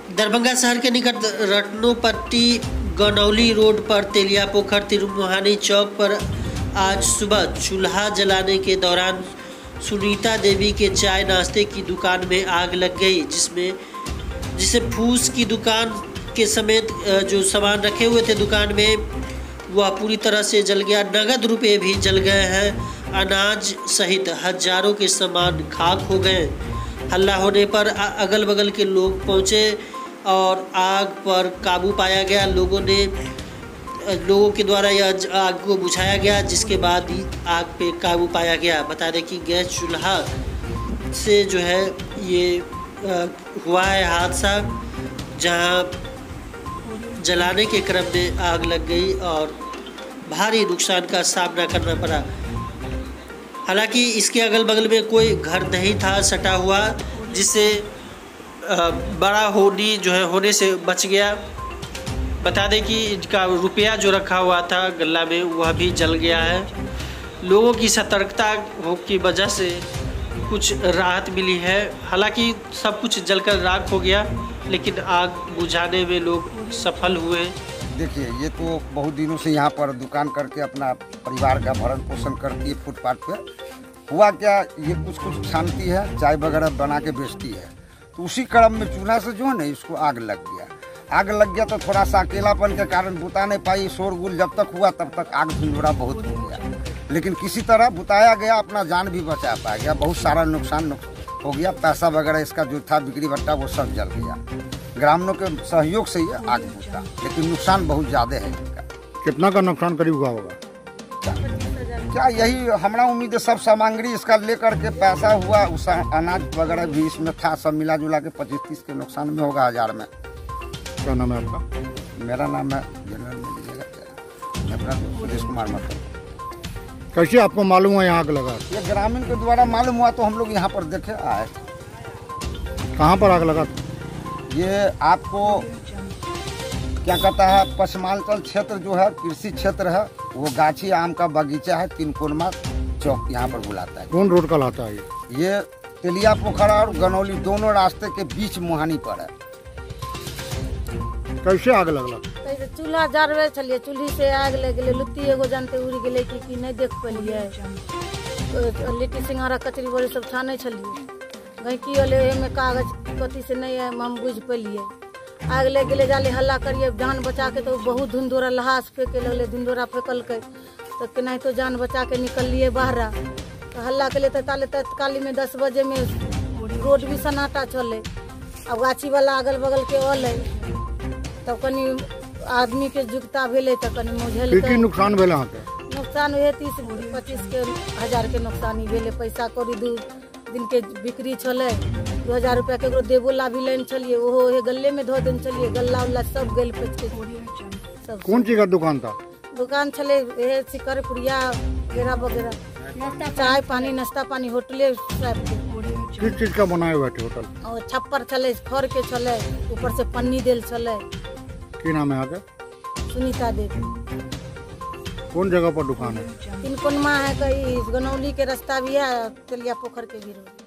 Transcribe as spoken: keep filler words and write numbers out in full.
दरभंगा शहर के निकट रत्नोपट्टी गनौली रोड पर तेलिया पोखर तिरुमुहानी चौक पर आज सुबह चूल्हा जलाने के दौरान सुनीता देवी के चाय नाश्ते की दुकान में आग लग गई, जिसमें जिसे फूस की दुकान के समेत जो सामान रखे हुए थे दुकान में वह पूरी तरह से जल गया। नगद रुपए भी जल गए हैं। अनाज सहित हजारों के सामान खाक हो गए। हल्ला होने पर अगल बगल के लोग पहुंचे और आग पर काबू पाया गया। लोगों ने लोगों के द्वारा यह आग को बुझाया गया, जिसके बाद ही आग पे काबू पाया गया। बता दें कि गैस चूल्हा से जो है ये हुआ है हादसा, जहां जलाने के क्रम में आग लग गई और भारी नुकसान का सामना करना पड़ा। हालांकि इसके अगल बगल में कोई घर नहीं था सटा हुआ, जिससे बड़ा होनी जो है होने से बच गया। बता दें कि इनका रुपया जो रखा हुआ था गल्ला में वह भी जल गया है। लोगों की सतर्कता की वजह से कुछ राहत मिली है। हालांकि सब कुछ जलकर राख हो गया, लेकिन आग बुझाने में लोग सफल हुए। देखिए, ये तो बहुत दिनों से यहाँ पर दुकान करके अपना परिवार का भरण पोषण करती है। फुटपाथ पे हुआ क्या, ये कुछ कुछ छानती है, चाय वगैरह बना के बेचती है। तो उसी क्रम में चूल्हा से जो है ना इसको आग लग गया। आग लग गया तो थोड़ा सा अकेलापन के कारण बुता नहीं पाई। शोरगुल जब तक हुआ तब तक आग धुंधुरा बहुत हो गया, लेकिन किसी तरह बुताया गया, अपना जान भी बचा पाया गया। बहुत सारा नुकसान हो गया, पैसा वगैरह इसका जो था बिक्री बट्टा वो सब जल गया। ग्रामीणों के सहयोग से ये आग बुझा, लेकिन नुकसान बहुत ज्यादा है इसका। कितना का नुकसान करीब हुआ होगा? क्या यही हमारा उम्मीद है, सब सामग्री इसका लेकर के पैसा हुआ, उस अनाज वगैरह भी इसमें था, सब मिला जुला के पच्चीस तीस के नुकसान में होगा हजार में। क्या नाम है आपका? मेरा नाम है जनरल मैनेजर अपना सुरेश कुमार मतलब। कैसे आपको मालूम है यहाँ आग लगा? ये ग्रामीण के द्वारा मालूम हुआ तो हम लोग यहाँ पर देखे आए। कहाँ पर आग लगा? ये आपको क्या कहता है, पश्चिमांचल क्षेत्र जो है कृषि क्षेत्र है, वो गाछी आम का बगीचा है, तीन कोनमा चौक यहाँ पर बुलाता है। कौन रोड का लाता है ये? ये तेलिया पोखर और गनौली दोनों रास्ते के बीच मुहानी पर है। कैसे आग लगला? चूल्हा जरवे छलिए, चूल्ही से आग लग गए। लुत्ती एगो जानते उड़ गए कि, कि नहीं देख पेलिए। लिट्टी सिंघारा कचरी बड़ी सब छाने छलिए, गैकी वाले में कागज कथी से नहीं है हम बुझ पेलिए। आग लग गए, जाले हल्ला करिए जान बचा के, तो बहुत धुंधोरा लहास फेंके लगले। धुंधोरा फेंकल के तो केनाही तो जान बचा के निकल लिए बाहर। तो हल्ला के लिए ताले तत्काली में दस बजे में रोड भी सन्नाटा चले। अब गाछी वाला अगल बगल के अले, तब कनी आदमी के जुगता भेले तो कनी मुझे की नुकसान भेले? नुकसान हुए तीस पच्चीस के हजार के नुकसानी भेले। पैसा कौड़ी दू दिन के बिक्री छले, दो हजार रुपया केकरो देबो ला भी लेन चलिए, ओहो हे गल्ले में धो देन चलिए। गल्ला उल्ला सब गल पे सब। कौन चीज का दुकान था? दुकान चले ये सिकर पुड़िया वगैरह वगैरह, चाय पानी नाश्ता पानी होटले सब। किस चीज का बनाए हुआ थे होटल? और छप्पर चले, खर के चले, ऊपर से पन्नी देल चले। की नाम है आगे? सुनीता देवी। कौन जगह पर दुकान है? तीन कोनमा है, कहीं गनौली के रास्ता भी है, तेलिया पोखर के भी रोड।